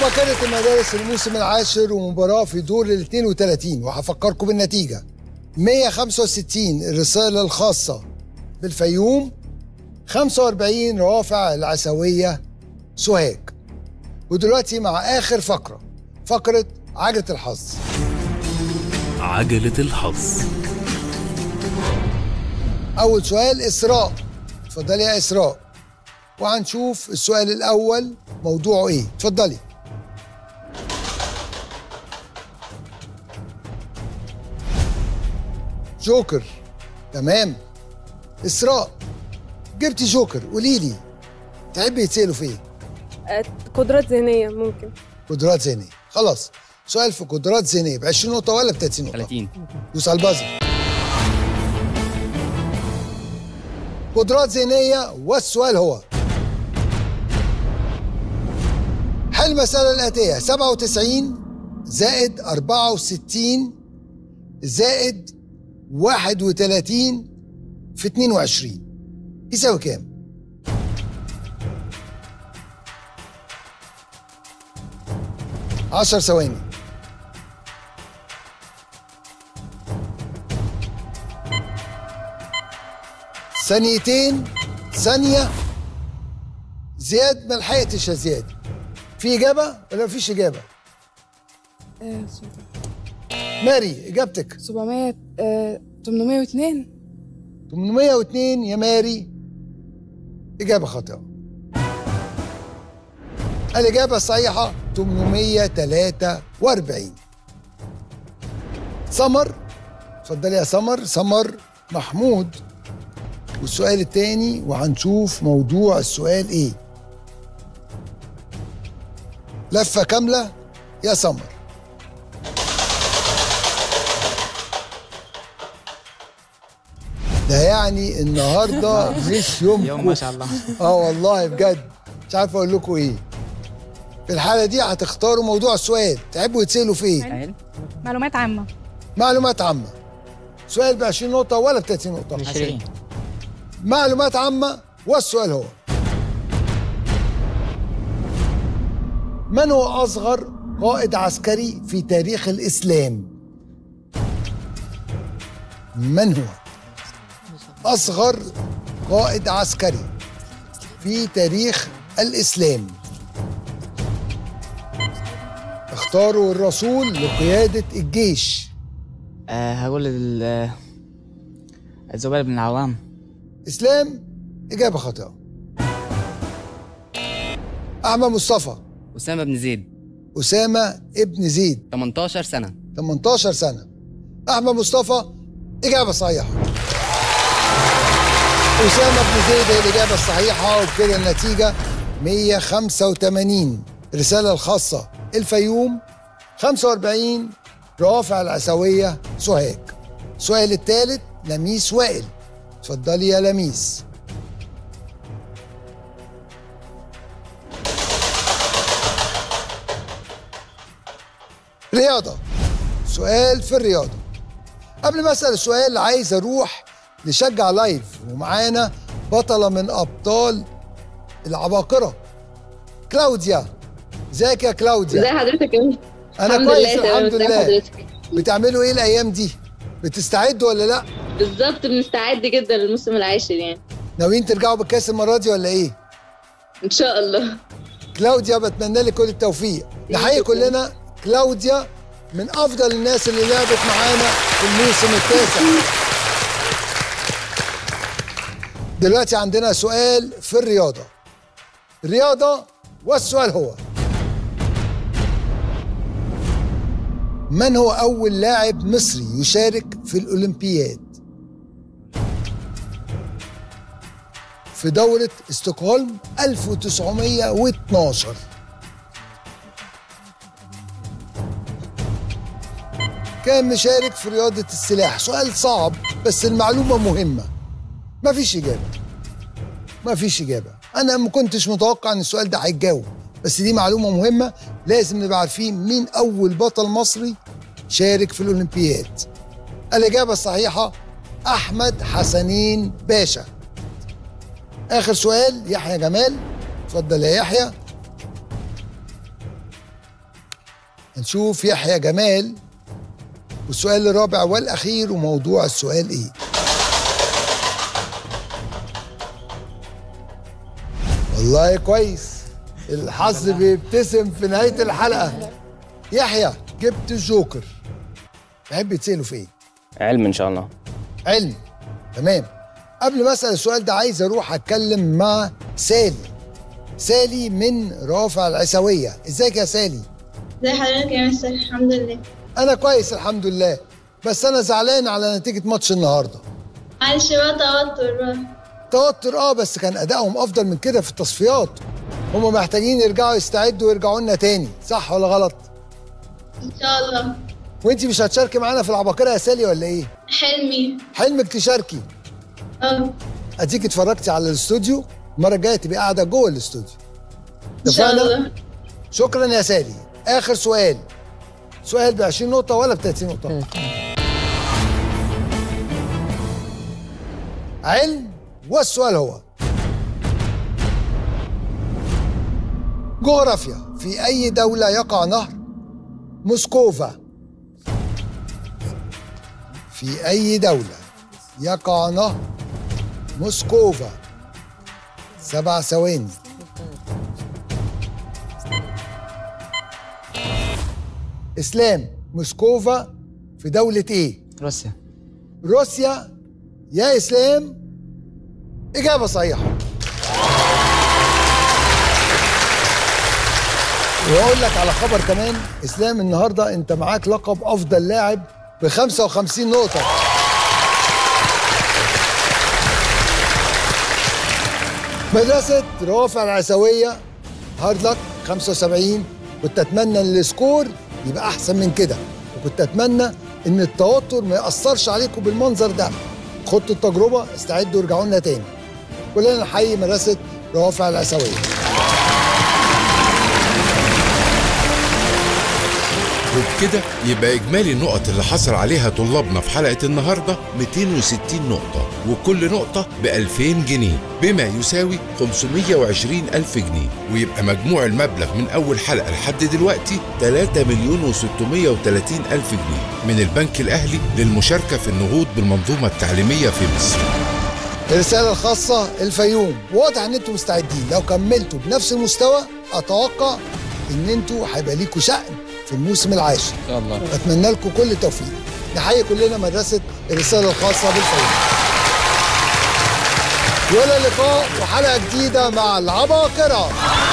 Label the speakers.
Speaker 1: وبكرة المدارس الموسم العاشر ومباراة في دور ال 32، وهفكركم بالنتيجة. 165 الرسالة الخاصة بالفيوم، 45 روافع العسوية سوهاج. ودلوقتي مع آخر فقرة، فقرة عجلة الحظ.
Speaker 2: عجلة الحظ.
Speaker 1: أول سؤال إسراء، اتفضلي يا إسراء. وهنشوف السؤال الأول موضوعه إيه، اتفضلي. جوكر، تمام. إسراء جبتي جوكر، قولي لي تحبي يتسألوا في إيه؟
Speaker 3: قدرات ذهنية ممكن.
Speaker 1: قدرات ذهنية، خلاص. سؤال في قدرات ذهنية ب 20 نقطة ولا ب 30 نقطة؟
Speaker 4: 30.
Speaker 1: دوس على البازر. قدرات ذهنية، والسؤال هو: حل المسألة الآتية: 97 زائد 64 زائد 31 في 22 يساوي كام؟ عشر ثواني. ثانيتين، ثانية. زياد ما لحقتش يا زياد. في إجابة ولا مفيش إجابة؟ ماري إجابتك؟
Speaker 3: 802.
Speaker 1: 802 يا ماري، إجابة خاطئة. الإجابة الصحيحة 843. سمر، اتفضلي يا سمر. سمر محمود. والسؤال التاني، وهنشوف موضوع السؤال إيه. لفة كاملة يا سمر. ده يعني النهارده مش يوم
Speaker 4: ما شاء الله.
Speaker 1: والله بجد مش عارف اقول لكم ايه. في الحاله دي هتختاروا موضوع السؤال تحبوا يتسالوا في ايه؟
Speaker 3: معلومات عامة.
Speaker 1: معلومات عامه. سؤال ب 20 نقطه ولا ب 30 نقطه؟
Speaker 4: 20.
Speaker 1: معلومات عامه، والسؤال هو: من هو اصغر قائد عسكري في تاريخ الاسلام؟ من هو أصغر قائد عسكري في تاريخ الإسلام؟ اختاروا الرسول لقيادة الجيش.
Speaker 4: هقول الزبير بن العوام.
Speaker 1: إسلام، إجابة خاطئة. أحمد مصطفى.
Speaker 4: أسامة بن زيد.
Speaker 1: أسامة ابن زيد.
Speaker 4: 18 سنة.
Speaker 1: 18 سنة. أحمد مصطفى، إجابة صحيحة. أسامة بن زيد هي الإجابة الصحيحة، وبكده النتيجة 185. الرسالة الخاصة الفيوم، 45 روافع العسوية سوهاج. السؤال الثالث لميس وائل، اتفضلي يا لميس. رياضة، سؤال في الرياضة. قبل ما أسأل السؤال عايز أروح نشجع لايف، ومعانا بطلة من أبطال العباقرة، كلاوديا. ازيك يا كلاوديا؟
Speaker 5: ازي حضرتك يا
Speaker 1: أنا كويس الحمد لله. بتعملوا إيه الأيام دي؟ بتستعدوا ولا لأ؟
Speaker 5: بالظبط، بنستعد جدا للموسم العاشر يعني.
Speaker 1: ناويين ترجعوا بالكاس المرة دي ولا إيه؟
Speaker 5: إن شاء الله.
Speaker 1: كلاوديا بتمنى لك كل التوفيق. نحيي كلنا كلاوديا، من أفضل الناس اللي لعبت معانا في الموسم التاسع. دلوقتي عندنا سؤال في الرياضة، والسؤال هو: من هو أول لاعب مصري يشارك في الأولمبياد في دورة ستوكهولم 1912؟ كان مشارك في رياضة السلاح. سؤال صعب بس المعلومة مهمة. مفيش إجابة. أنا ما كنتش متوقع إن السؤال ده هيتجاوب، بس دي معلومة مهمة. لازم نبقى عارفين مين أول بطل مصري شارك في الأولمبياد. الإجابة الصحيحة أحمد حسنين باشا. آخر سؤال يحيى جمال، اتفضل يا يحيى. هنشوف يحيى جمال والسؤال الرابع والأخير، وموضوع السؤال إيه؟ والله كويس، الحظ بيبتسم في نهاية الحلقة. يحيى جبت الجوكر، تحب يتسألوا في إيه؟
Speaker 2: علم ان شاء الله.
Speaker 1: علم، تمام. قبل ما أسأل السؤال ده عايز أروح أتكلم مع سالي من رافع العسوية. إزيك يا سالي؟
Speaker 6: ازي حضرتك يا مستر؟ الحمد لله.
Speaker 1: أنا كويس الحمد لله، بس أنا زعلان على نتيجة ماتش النهاردة.
Speaker 6: معلش بقى توتر.
Speaker 1: بس كان أدائهم أفضل من كده في التصفيات. هم محتاجين يرجعوا يستعدوا ويرجعوا لنا تاني، صح ولا غلط؟
Speaker 6: إن شاء الله.
Speaker 1: وأنتِ مش هتشاركي معانا في العباقرة يا سالي ولا إيه؟ حلمك تشاركي. أديك اتفرجتي على الاستوديو، المرة الجاية تبقي قاعدة جوه الاستوديو.
Speaker 6: إن شاء الله.
Speaker 1: شكرا يا سالي. آخر سؤال ب 20 نقطة ولا ب 30 نقطة؟ علم، والسؤال هو جغرافيا. في أي دولة يقع نهر موسكوفا؟ في أي دولة يقع نهر موسكوفا؟ 7 ثواني. إسلام، موسكوفا في دولة إيه؟ روسيا يا إسلام. إجابة صحيحة. وأقول لك على خبر كمان، إسلام النهاردة أنت معاك لقب أفضل لاعب ب 55 نقطة. مدرسة رافع العسوية هارد لك 75. كنت أتمنى إن السكور يبقى أحسن من كده، وكنت أتمنى إن التوتر ما يأثرش عليكم بالمنظر ده. خدوا التجربة، استعدوا وارجعوا لنا تاني. كلنا نحيي مدرسة رافع العسوية.
Speaker 7: وبكده يبقى إجمالي النقط اللي حصل عليها طلابنا في حلقة النهاردة 260 نقطة، وكل نقطة ب2000 جنيه، بما يساوي 520,000 جنيه، ويبقى مجموع المبلغ من أول حلقة لحد دلوقتي 3,630,000 جنيه من البنك الأهلي للمشاركة في النهوض بالمنظومة التعليمية في مصر.
Speaker 1: الرسالة الخاصة الفيوم، واضح إن أنتم مستعدين. لو كملتوا بنفس المستوى أتوقع إن أنتم هيبقى ليكوا شأن في الموسم العاشر
Speaker 2: ان شاء الله.
Speaker 1: أتمنى لكم كل التوفيق. نحيي كلنا مدرسة الرسالة الخاصة بالفيوم. ولا لقاء وحلقة جديدة مع العباقرة.